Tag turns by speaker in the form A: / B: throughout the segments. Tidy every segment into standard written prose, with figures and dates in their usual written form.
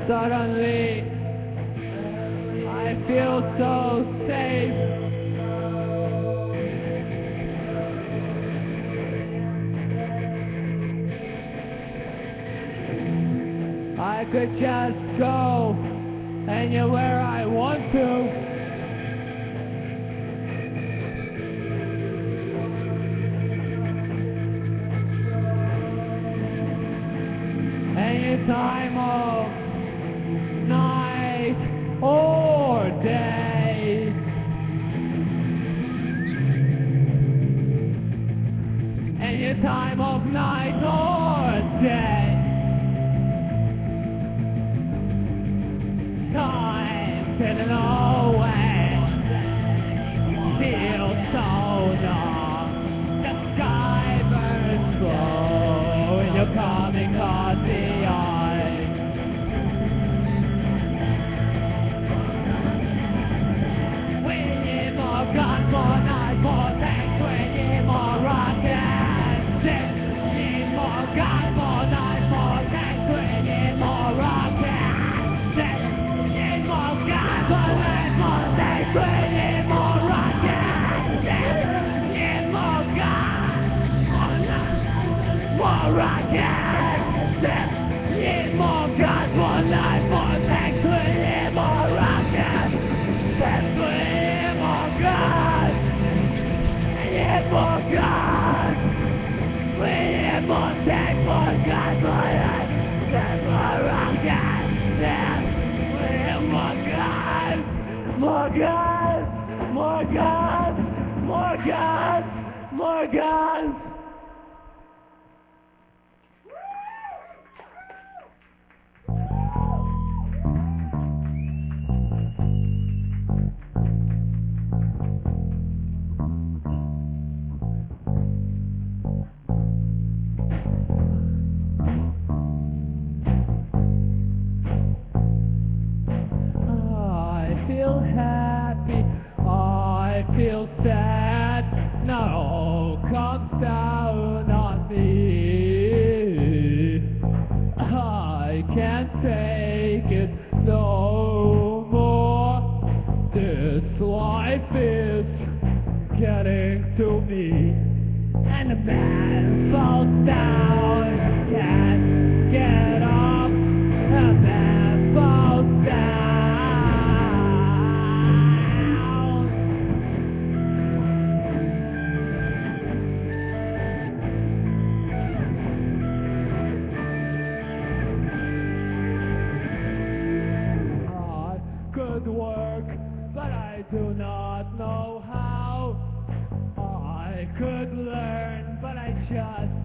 A: Suddenly, I feel so safe. I could just go anywhere I want to. Any time of night or day. Any time of night or day. Time didn't always feel so long. The sky burns slow and you're coming across the eye. We need more guns, more knives, more tanks. We need more rockets. Need more guns, more knives, more tanks. We need more rockets. Need more guns, more knives, more tanks. We need more rockets. Need more guns, more knives, more rockets. Need more guns, more knives, more tanks. We need more rockets. We need more guns. We need more guns. We need more tanks, more guns, more knives, more rockets. We need more guns. More guns. More guns. More guns. More guns. I feel happy, I feel sad, now it all comes down on me. I can't take it no more, this life is getting to me. And the man falls down, can't get up, the man falls down. I could work, but I do not know how. I could learn, but I just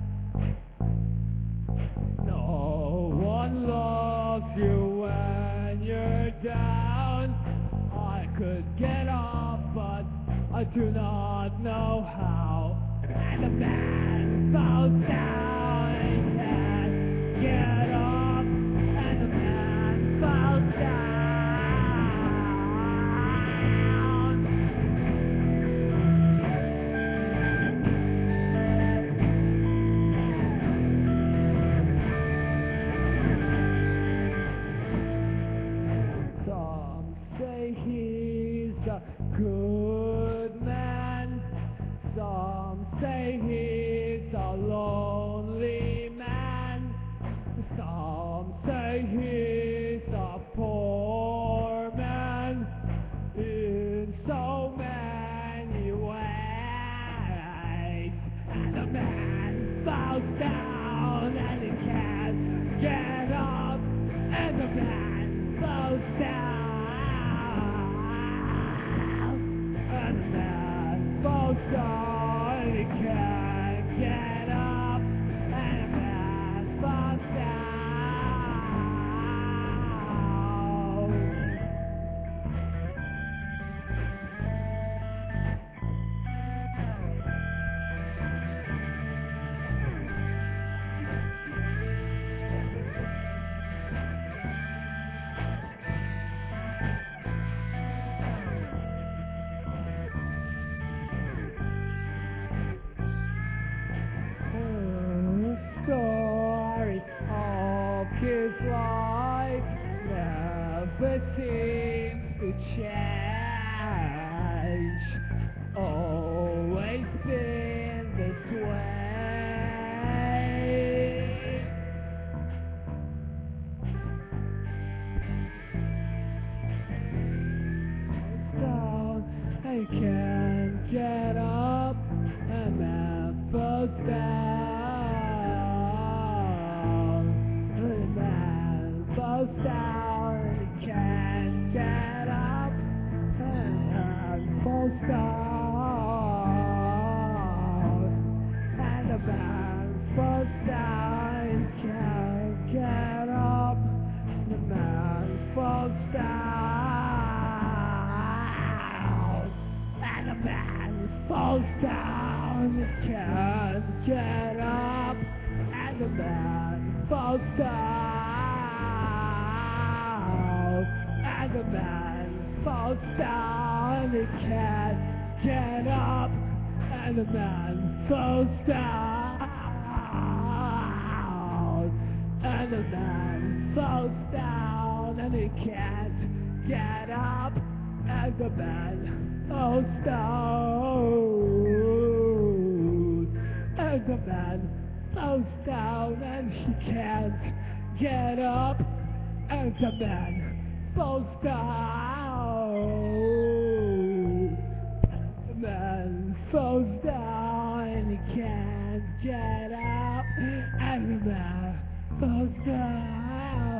A: no one loves you when you're down. I could get up, but I do not know how. And the man falls down and can't get up. And the man falls down. Some say he's a good man. Some say he's a lonely man. Some say he's a poor man in so many ways. And the man falls down and he can't get up. And the man falls down. And the man falls down and he can't get up. And the man falls down. Story of his life. never seems to change. Always been this way. Down, I can't get up, and then falls down, and then falls down, and I can't get up, and then falls down, and the man falls down, and can't get up, the man falls down, and the man falls down, and can't get up, and the man falls down, and the man falls down, and can't get up, and the man falls down, and the man falls down, and he can't get up, and the man falls down, and the man falls down, and he can't get up, and the man falls down, the man falls down, and he can't get up, and the man falls down,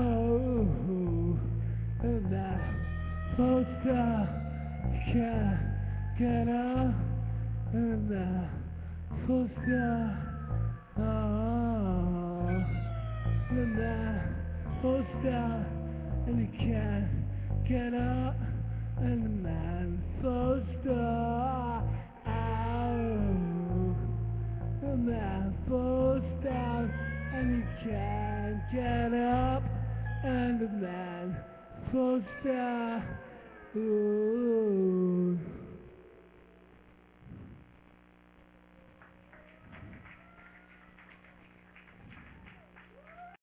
A: and the man falls down, can't get up, and the man falls down, the man falls down, and he can't get up, and the man falls down, the man falls down, and he can't get up, and the man falls down. Ooh.